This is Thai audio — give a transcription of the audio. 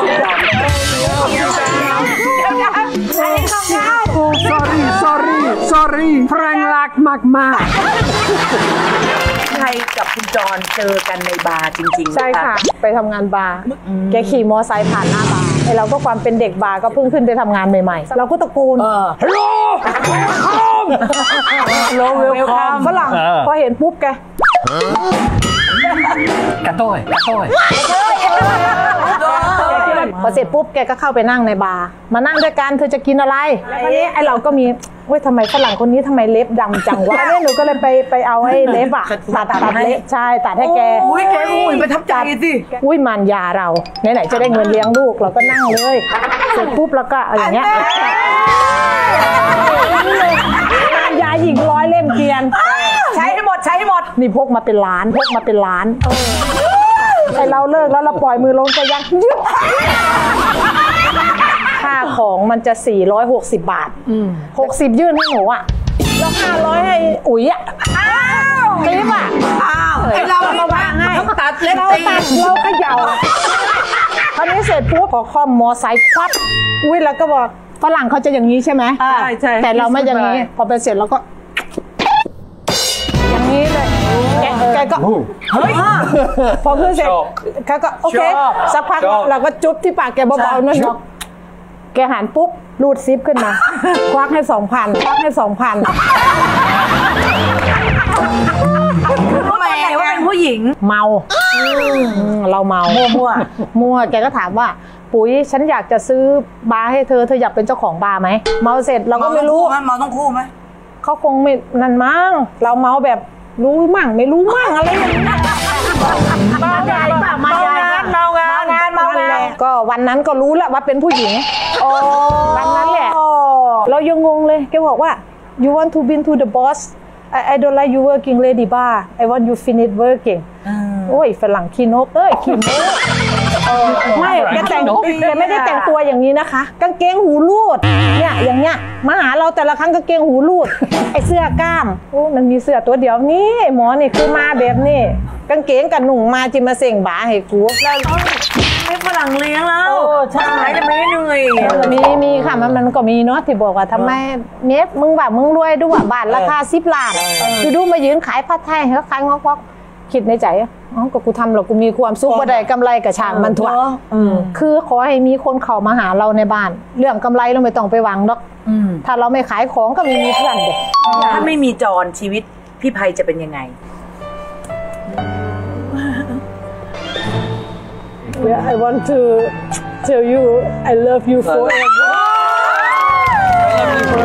sorry แพร่งรักมากใครกับคุณจรเจอกันในบาร์จริงๆใช่ค่ะไปทำงานบาร์แกขี่มอไซค์ผ่านหน้าบาร์เราก็ความเป็นเด็กบาร์ก็เพิ่งขึ้นไปทำงานใหม่ๆเราก็ตะโกนฮัลโหลเวลคัมฝรั่งพอเห็นปุ๊บแกกระโต้ยพอเสร็จปุ๊บแกก็เข้าไปนั่งในบาร์มานั่งด้วยกันเธอจะกินอะไรวันนี้ไอเราก็มีเว้ยทำไมฝรั่งคนนี้ทำไมเล็บดำจังวะเนี่ยหนูก็เลยไปเอาไอ้เล็บอะตัดเล็บใช่ตัดให้แกแกประทับใจสิมันยาเราไหนๆจะได้เงินเลี้ยงลูกเราก็นั่งเลยเสร็จปุ๊บแล้วก็อย่างเงี้ยมันยาหญิง100 เล่มเกลียนใช้ให้หมดนี่พกมาเป็นล้านไอเราเลิกแล้วเราปล่อยมือลงจะยังยึดค่าของมันจะ460 บาท60ยื่นให้หนูอะแล้ว500ให้อุ๋ยอะติ๊บอะไอเรามาวางให้ตัดเล็บตีเราเขย่าคราวนี้เสร็จปุ๊บพอคอมมอไซค์ควับอุ้ยแล้วก็บอกฝรั่งเขาจะอย่างนี้ใช่ไหมใช่แต่เราไม่อย่างนี้พอไปเสร็จเราก็อย่างนี้เลยแกก็เฮ้ยพอขึ้นเสร็จเขาก็โอเคสักพักเราก็จุ๊บที่ปากแกเบาๆนะแกหันปุ๊บรูดซิปขึ้นมาควักให้ 2,000ควักให้ 2,000 ทำไมว่าเป็นผู้หญิงเมาเราเมามั่วแกก็ถามว่าปุ๋ยฉันอยากจะซื้อบาร์ให้เธออยากเป็นเจ้าของบาร์ไหมเมาเสร็จเราก็ไม่รู้เมาต้องคู่ไหมเขาคงไม่นั่นมั้งเราเมาแบบรู้มั่งไม่รู้มั่งอะไรอย่างนี้เมางานก็วันนั้นก็รู้แล้วว่าเป็นผู้หญิงวันนั้นแหละเรายังงงเลยแกบอกว่า you want to be to the boss I don't like you working lady bar I want you finish working โอ้ยฝรั่งขี้นกขี้นกไม่แกไม่ได้แต่งตัวอย่างนี้นะคะกางเกงหูรูดเนี่ยอย่างเงี้ยมาหาเราแต่ละครั้งกางเกงหูรูดไอเสื้อกล้ามมันมีเสื้อตัวเดียวนี่หมอนี่คือมาแบบนี้กางเกงกับหนุ่งมาจิมาเส่งบาให้กูแล้วให้ฝรั่งเลี้ยงแล้วใช่จะไม่เหนื่อยมีค่ะมันก็มีเนาะที่บอกว่าทำไมเนี้ยมึงแบบมึงรวยด้วยบาทราคา10 ล้านดูมายืนขายผัดไทยเขาขายงอกคิดในใจก็กูทำหรอกกูมีความสุขบ่ได้กำไรกับช่างมันถั่วคือขอให้มีคนเข้ามาหาเราในบ้านเรื่องกำไรเราไม่ต้องไปหวังหรอกถ้าเราไม่ขายของก็ไม่มีเพื่อนเด็กถ้าไม่มีจรชีวิตพี่ไพจะเป็นยังไง I want to tell you I love you forever